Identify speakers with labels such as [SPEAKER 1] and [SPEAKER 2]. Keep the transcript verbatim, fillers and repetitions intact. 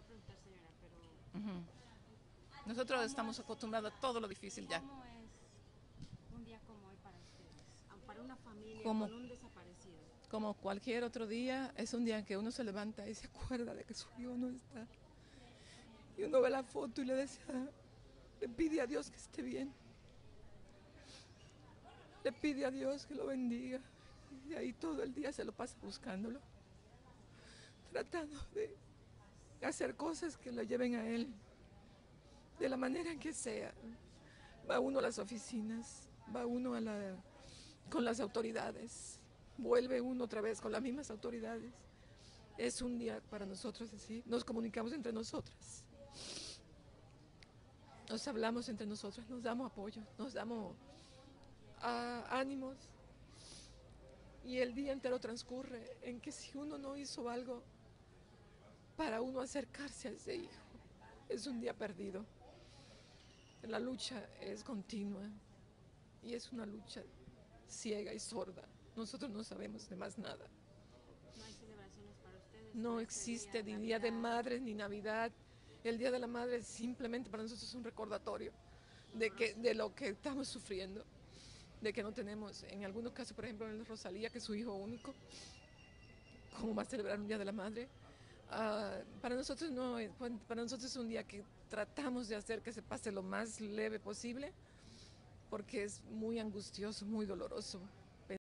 [SPEAKER 1] preguntar, señora, pero
[SPEAKER 2] Ujú. Nosotros
[SPEAKER 1] ¿cómo
[SPEAKER 2] estamos
[SPEAKER 1] es,
[SPEAKER 2] acostumbrados a todo lo difícil ya.
[SPEAKER 1] cómo es un día como hoy para ustedes? Ah, para una familia
[SPEAKER 2] Como,
[SPEAKER 1] con un desaparecido.
[SPEAKER 2] como cualquier otro día, es un día en que uno se levanta y se acuerda de que su hijo no está. Y uno ve la foto y le desea, le pide a Dios que esté bien. Le pide a Dios que lo bendiga. Y ahí todo el día se lo pasa buscándolo, tratando de hacer cosas que lo lleven a él, de la manera en que sea. Va uno a las oficinas, va uno a la, con las autoridades, vuelve uno otra vez con las mismas autoridades. Es un día para nosotros así, nos comunicamos entre nosotras, nos hablamos entre nosotras, nos damos apoyo, nos damos ah, ánimos, y el día entero transcurre en que si uno no hizo algo para uno acercarse a ese hijo, es un día perdido. La lucha es continua y es una lucha ciega y sorda. Nosotros no sabemos de más nada.
[SPEAKER 1] No hay celebraciones para ustedes
[SPEAKER 2] No
[SPEAKER 1] por este día,
[SPEAKER 2] existe ni Día de
[SPEAKER 1] Navidad.
[SPEAKER 2] Madres ni Navidad. El Día de la Madre simplemente para nosotros es un recordatorio de, que, de lo que estamos sufriendo, de que no tenemos, en algunos casos, por ejemplo, en Rosalía, que es su hijo único, ¿cómo va a celebrar un Día de la Madre? Uh, para nosotros no, para nosotros es un día que tratamos de hacer que se pase lo más leve posible, porque es muy angustioso, muy doloroso.